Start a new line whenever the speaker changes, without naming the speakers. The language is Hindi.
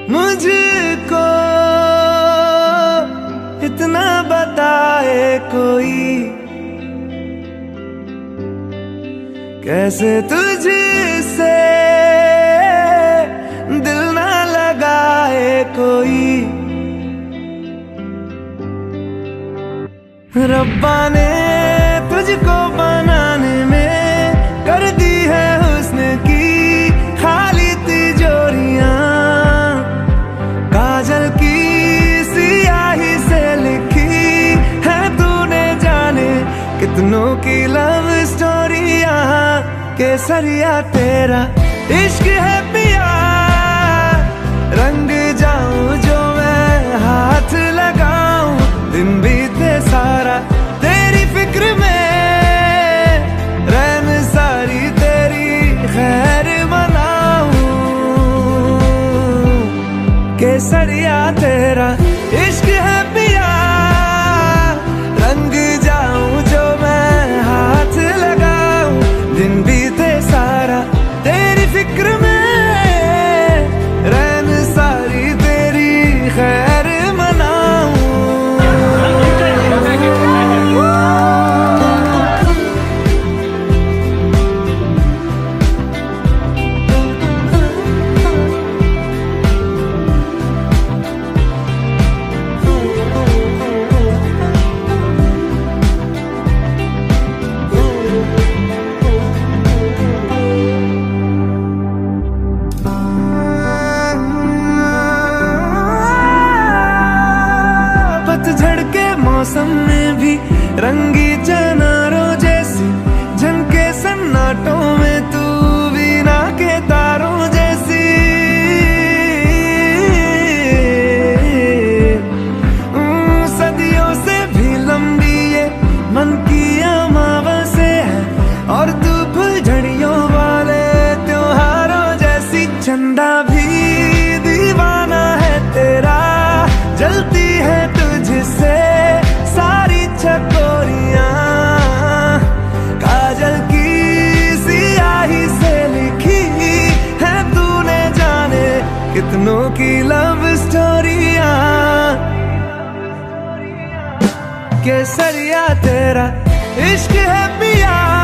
मुझको इतना बताए कोई, कैसे तुझसे दिल ना लगाए कोई। रब्बा ने तुझको बनाने में कर दी है हुस्न की खाली तिजोरियां, काजल की सियाही से लिखी है तूने जाने कितनों की लव स्टोरियां। केसरिया तेरा इश्क है पिया, रंग जाऊं जो मैं हाथ लगाऊं, दिन बीते सारा तेरी फिक्र में, रैन सारी तेरी खैर मनाऊं। केसरिया तेरा इश्क है पिया, रंग जाऊं जो मैं हाथ लगाऊं, दिन बीते सारा तेरी फिक्र में, रैन सारी तेरी खैर मौसम में भी रंगी चनारों जैसी झनके सन्नाटों में, तू वीणा के तारों जैसी। सदियों से भी लंबी ये मन की अमावस्या है, और तू फुलझड़ियों वाले त्योहारों जैसी। चंदा भी दीवाना है तेरा, जलती है तुझसे सारी चकोरियां, काजल की सियाही से लिखी है तूने जाने कितनों की लव स्टोरियां। केसरिया तेरा इश्क है पिया,